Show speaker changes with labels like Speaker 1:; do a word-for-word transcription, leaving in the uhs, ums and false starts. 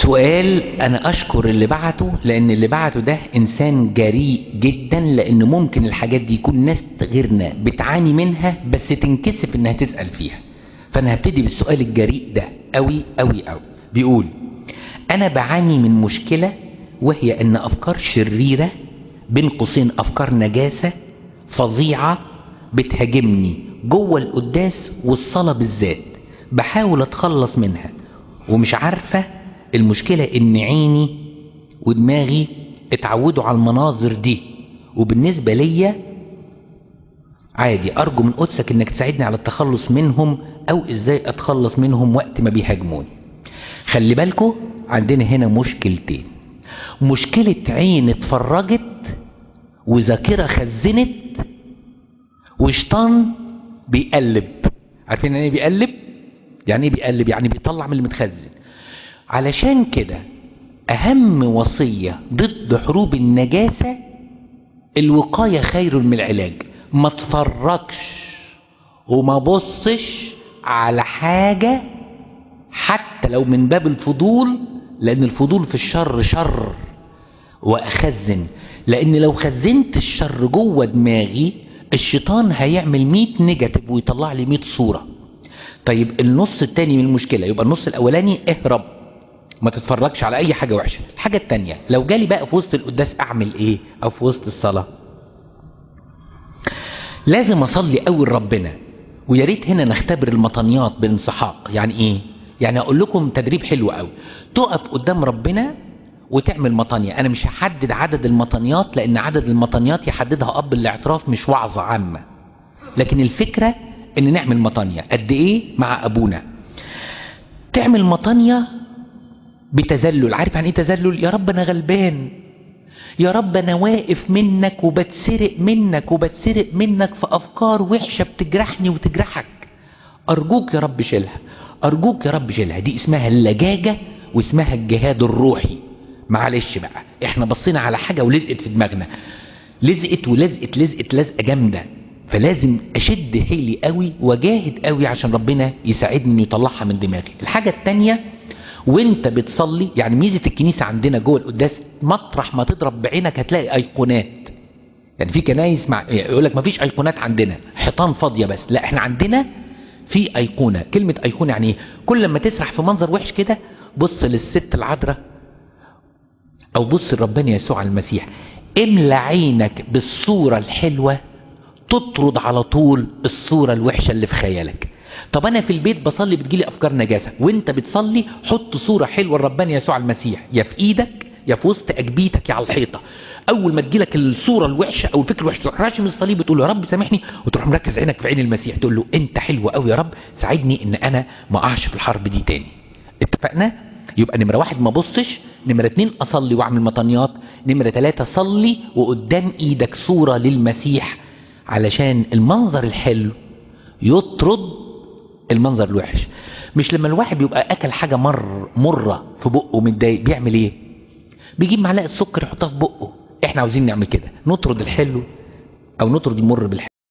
Speaker 1: سؤال انا اشكر اللي بعته، لان اللي بعته ده انسان جريء جدا، لان ممكن الحاجات دي يكون ناس غيرنا بتعاني منها بس تنكسف انها تسأل فيها. فانا هبتدي بالسؤال الجريء ده قوي قوي قوي. بيقول: انا بعاني من مشكلة، وهي ان افكار شريرة بين قوسين افكار نجاسة فظيعة بتهاجمني جوه القداس والصلاة بالذات. بحاول اتخلص منها ومش عارفة. المشكلة ان عيني ودماغي اتعودوا على المناظر دي، وبالنسبة ليا عادي. ارجو من قدسك انك تساعدني على التخلص منهم، او ازاي اتخلص منهم وقت ما بيهاجموني. خلي بالكو، عندنا هنا مشكلتين: مشكلة عين اتفرجت وذاكرة خزنت، وشيطان بيقلب. عارفين يعني ايه بيقلب؟ يعني ايه بيقلب؟ يعني بيطلع من اللي متخزن. علشان كده اهم وصية ضد حروب النجاسة: الوقاية خير من العلاج. ما تفرجش وما بصش على حاجة حتى لو من باب الفضول، لان الفضول في الشر شر. واخزن، لان لو خزنت الشر جوه دماغي الشيطان هيعمل مية نيجاتيف ويطلع لي مية صورة. طيب النص التاني من المشكلة، يبقى النص الاولاني اهرب، ما تتفرجش على اي حاجة وحشة. الحاجة التانية، لو جالي بقى في وسط القداس اعمل ايه؟ او في وسط الصلاة لازم اصلي قوي لربنا. ويا ريت هنا نختبر المطنيات بانسحاق. يعني ايه؟ يعني اقول لكم تدريب حلو قوي. تقف قدام ربنا وتعمل مطانية. انا مش هحدد عدد المطانيات، لان عدد المطانيات يحددها اب الاعتراف، مش وعظة عامة. لكن الفكرة ان نعمل مطانية قد ايه مع ابونا. تعمل مطانية بتذلل. عارف يعني ايه تذلل؟ يا رب انا غلبان، يا رب انا واقف منك وبتسرق منك وبتسرق منك في افكار وحشة بتجرحني وتجرحك. ارجوك يا رب شيلها، ارجوك يا رب شيلها. دي اسمها اللجاجة واسمها الجهاد الروحي. معلش بقى، احنا بصينا على حاجة ولزقت في دماغنا، لزقت ولزقت لزقت لزقة جامدة، فلازم اشد حيلي قوي واجاهد قوي عشان ربنا يساعدني انه يطلعها من دماغي. الحاجة التانية، وانت بتصلي، يعني ميزة الكنيسة عندنا جوه القداس مطرح ما تضرب بعينك هتلاقي ايقونات. يعني في كنايس مع يقول لك ما فيش ايقونات عندنا، حيطان فاضية بس. لا، احنا عندنا في ايقونة. كلمة ايقونة يعني ايه؟ كل لما تسرح في منظر وحش كده بص للست العذراء او بص لربنا يسوع المسيح. املى عينك بالصورة الحلوة تطرد على طول الصورة الوحشة اللي في خيالك. طب انا في البيت بصلي بتجيلي افكار نجاسة، وانت بتصلي حط صورة حلوة لربنا يسوع المسيح، يا في ايدك يا في وسط اجبيتك يا على الحيطة. اول ما تجيلك الصورة الوحشة او الفكر الوحش تروح راشم الصليب وتقول له يا رب سامحني، وتروح مركز عينك في عين المسيح تقول له انت حلو قوي يا رب، ساعدني ان انا ما اقعش في الحرب دي تاني. اتفقنا؟ يبقى نمرة واحد ما بصش، نمرة اتنين اصلي واعمل مطانيات، نمرة تلاتة صلي وقدام ايدك صورة للمسيح، علشان المنظر الحلو يطرد المنظر الوحش. مش لما الواحد بيبقى اكل حاجة مر مرة في بقه متضايق بيعمل ايه؟ بيجيب معلقة سكر يحطها في بقه. احنا عاوزين نعمل كده، نطرد الحلو او نطرد المر بالحلو.